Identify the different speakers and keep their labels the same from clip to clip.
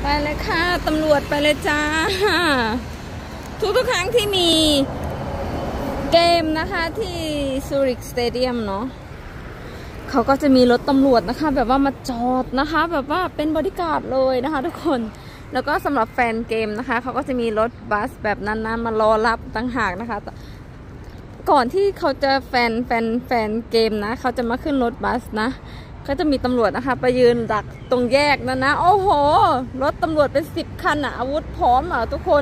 Speaker 1: ไปเลยค่ะตำรวจไปเลยจ้าทุกครั้งที่มีเกมนะคะที่ซูริกสเตเดียมเนาะเขาก็จะมีรถตำรวจนะคะแบบว่ามาจอดนะคะแบบว่าเป็นบอดี้การ์ดเลยนะคะทุกคนแล้วก็สำหรับแฟนเกมนะคะเขาก็จะมีรถบัสแบบนั้นนะมารอรับต่างหากนะคะก่อนที่เขาจะแฟนเกมนะเขาจะมาขึ้นรถบัสนะก็จะมีตำรวจนะคะไปยืนดักตรงแยกนั่นนะโอ้โหรถตำรวจเป็น10 คันอะอาวุธพร้อมอะทุกคน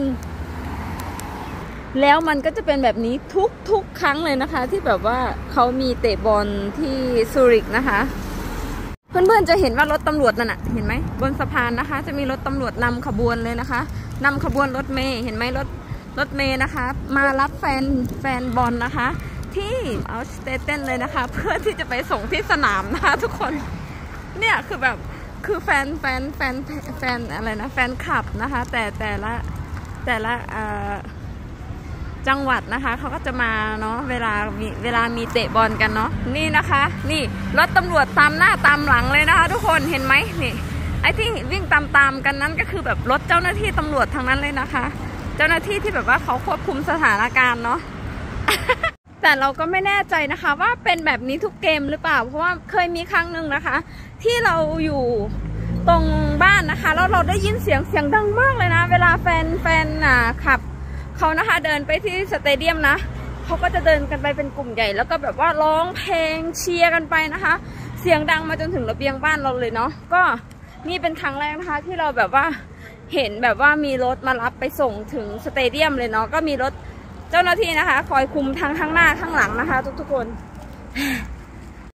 Speaker 1: แล้วมันก็จะเป็นแบบนี้ทุกครั้งเลยนะคะที่แบบว่าเขามีเตะบอลที่ซูริกนะคะเพื่อนๆจะเห็นว่ารถตำรวจนั่นอะเห็นไหมบนสะพานนะคะจะมีรถตำรวจนำขบวนเลยนะคะนำขบวนรถเมย์เห็นไหมรถเมย์นะคะมารับแฟนบอลนะคะที่เอาสเตเทนเลยนะคะเพื่อที่จะไปส่งที่สนามนะคะทุกคนเนี่ยคือแบบคือแฟนอะไรนะแฟนคลับนะคะแต่ละจังหวัดนะคะเขาก็จะมาเนาะเวลามีเตะบอลกันเนาะนี่นะคะนี่รถตำรวจตามหน้าตามหลังเลยนะคะทุกคนเห็นไหมนี่ไอ้ที่วิ่งตามกันนั้นก็คือแบบรถเจ้าหน้าที่ตำรวจทางนั้นเลยนะคะเจ้าหน้าที่ที่แบบว่าเขาควบคุมสถานการณ์เนาะ แต่เราก็ไม่แน่ใจนะคะว่าเป็นแบบนี้ทุกเกมหรือเปล่าเพราะว่าเคยมีครั้งหนึ่งนะคะที่เราอยู่ตรงบ้านนะคะแล้วเราได้ยินเสียงดังมากเลยนะเวลาแฟนขับเขานะคะเดินไปที่สเตเดียมนะเขาก็จะเดินกันไปเป็นกลุ่มใหญ่แล้วก็แบบว่าร้องเพลงเชียร์กันไปนะคะเสียงดังมาจนถึงระเบียงบ้านเราเลยเนาะก็นี่เป็นครั้งแรกนะคะที่เราแบบว่าเห็นแบบว่ามีรถมารับไปส่งถึงสเตเดียมเลยเนาะก็มีรถเจ้าหน้าที่นะคะคอยคุมทั้งข้างหน้าข้างหลังนะคะทุกคน